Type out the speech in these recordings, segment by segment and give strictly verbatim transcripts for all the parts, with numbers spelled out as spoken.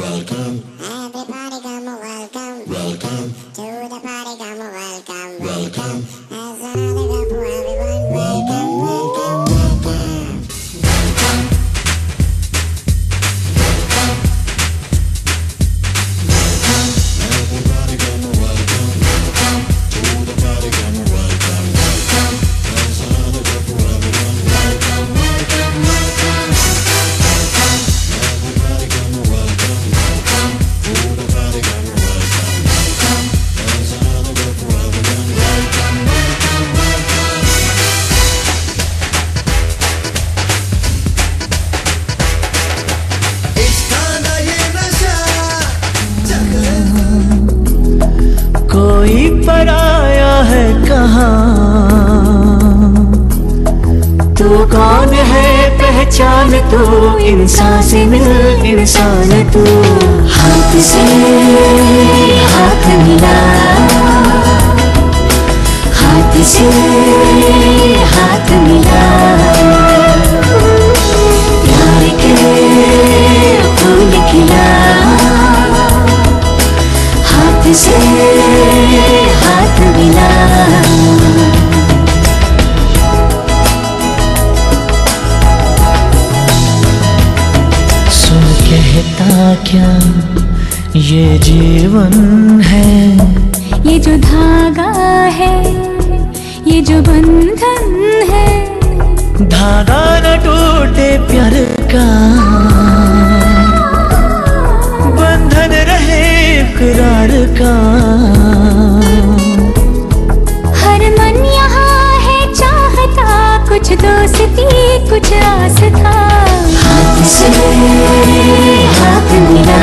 welcome. Everybody come a welcome. Welcome to the party, come a welcome. Welcome. There's another cup for everyone. Welcome, welcome, welcome. Everybody come a welcome. Welcome to the party, come a welcome. Welcome. There's another cup for everyone. Welcome, welcome, welcome. Everybody come a welcome. Welcome to the party, come a welcome. Welcome. There's another cup for everyone. Welcome, welcome, welcome. इसका ना ये नशा कोई पराया है कहाँ, तू कौन है पहचान, तू इंसान से मिल इंसान तू। हाथ से हाथ मिला, हाथ से हाथ मिला, प्यार के फूल खिला, हाथ से हाथ मिला। सुन कहता क्या ये जीवन है, ये जो धागा है, ये जो बंधन है, धागा न टूटे प्यार का, बंधन रहे इकरार का। हर मन यहाँ है चाहता, कुछ दोस्ती कुछ आस्था। हाथ से हाथ मिला,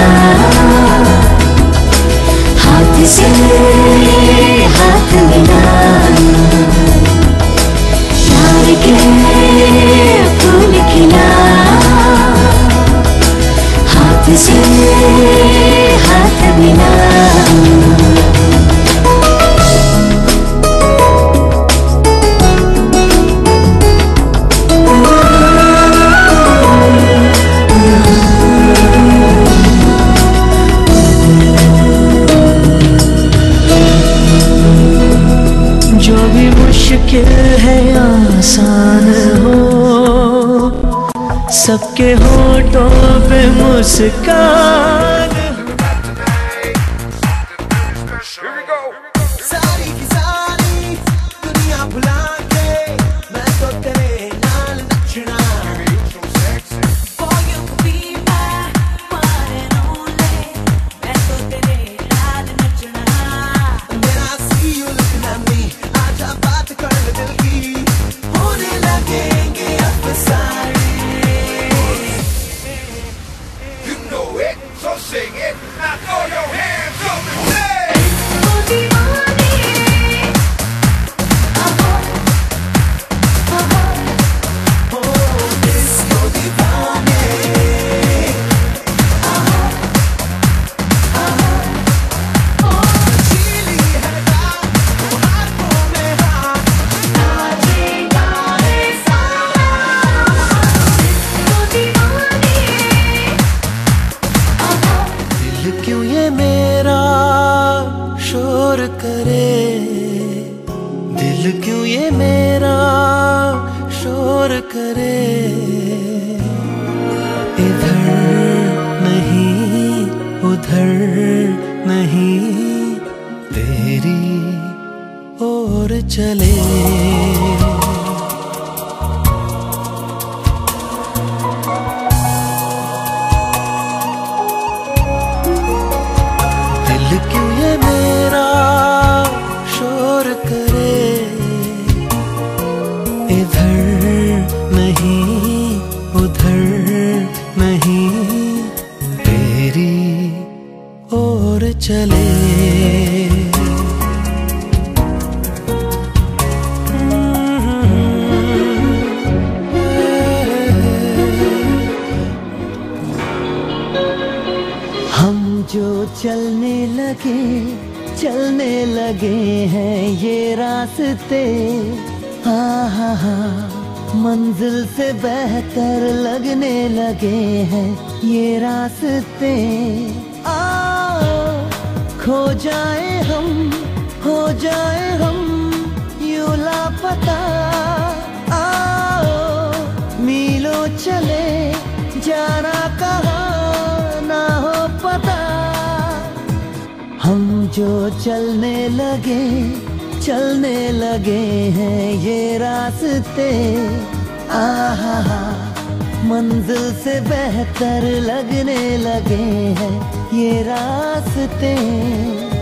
हाथ से हाथ मिला, प्यार के फूल खिला, हाथ से हाथ मिला। जो भी मुश्किल है आसान हो, सबके होठों पे मुस्कान। सारी की सारी दुनिया भुला के मैं तो तेरे नाल नचना। मेरा see you looking at me, आजा बात कर ले दिल की, होने लगेंगे अफसाने। You know it, so sing it, now throw your hands up and say. दिल क्यों ये मेरा शोर करे, दिल क्यों ये मेरा शोर करे, इधर नहीं उधर नहीं तेरी ओर चले। दिल क्यों ये मेरा शोर करे, इधर नहीं उधर नहीं तेरी ओर चले। हम जो चलने लगे चलने लगे हैं ये रास्ते, हाँ हाँ हाँ मंजिल से बेहतर लगने लगे हैं ये रास्ते। आओ खो जाए हम, हो जाए हम यूं लापता। आओ मीलों चले जाना कहाँ ना हो पता। हम जो चलने लगे चलने लगे हैं ये रास्ते। आहा हा मंजिल से बेहतर लगने लगे हैं ये रास्ते।